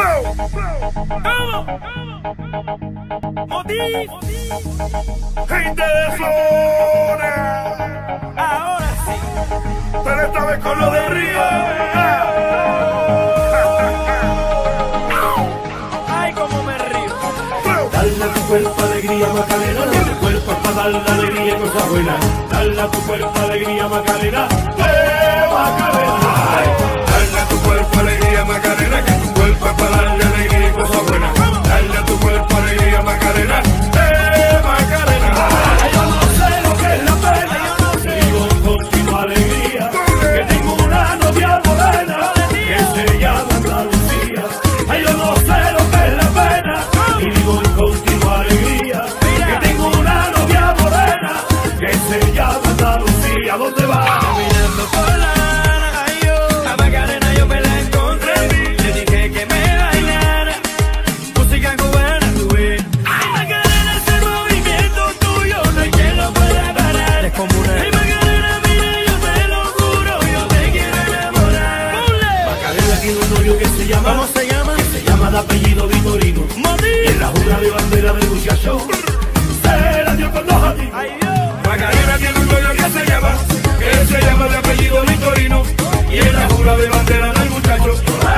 Gente de zona. Ahora sí. Pero esta vez con lo de Río. Ay, cómo me río. Dale a tu cuerpo alegría, Macarena, que tu cuerpo es para darle alegría y cosas buenas. Dale a tu cuerpo alegría, Macarena, Macarena. Dale a tu cuerpo alegría, Macarena, que tu cuerpo es para darle alegría y cosas buenas. Dale a tu cuerpo alegría, Macarena, Macarena. Yo no sé lo que es la pena, vivo con continua alegría, que tengo una novia morena que se llama Andalucía. Ay, yo no sé lo que es la pena, y vivo en continua alegría, que tengo una novia morena que se llama Andalucía. ¿Dónde va? Caminando por la Habana, ay, yo, a Macarena yo me la encontré. Le dije que me bailara música cubana, tú ves. Ay, Macarena, ese movimiento tuyo no hay quien lo pueda parar. Es como una... Ay, Macarena, mira, yo te lo juro, yo te quiero enamorar. Macarena tiene un novio que se llama, ¿Cómo se llama? que se llama de apellido Vitorino. Y en la jura de bandera del muchacho se la dio con dos a ti. Ay, Dios. Macarena tiene un novio que se llama de apellido Vitorino. Y en la jura de bandera del muchacho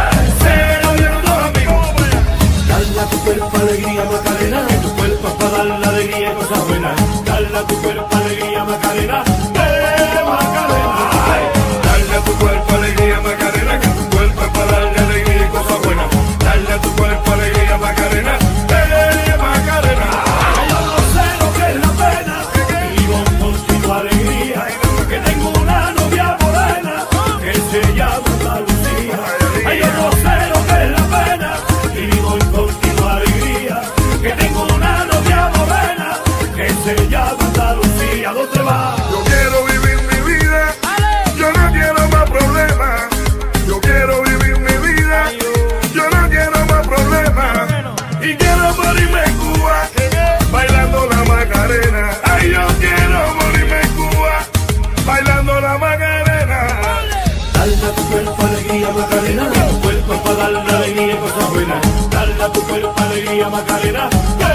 se lo dieron dos amigos. Dale a tu cuerpo alegría, Macarena, que tu cuerpo es para darle alegría y cosas buenas. Dale a tu cuerpo alegría, Macarena, Macarena. Dale a tu cuerpo alegría, Macarena, que tu cuerpo es para darle alegría y cosas buenas. Dale a tu cuerpo alegría, Macarena, Macarena. Yo no sé lo que es la pena, vivo en continua alegría, que tengo una novia morena que se llama Andalucía. Ay, yo no sé lo que es la pena, y vivo en continua alegría, que tengo una novia morena que se llama Andalucía. ¿Dónde va? Yo quiero vivir mi vida, yo no quiero más problemas. Yo quiero vivir mi vida, yo no quiero más problemas. Y quiero morirme en Cuba, bailando la Macarena. Ay, yo quiero morirme en Cuba, bailando la Macarena. Dale a tu cuerpo alegría, Macarena, que tu cuerpo es para darle alegría y cosas buenas. Dale a tu cuerpo alegría, Macarena,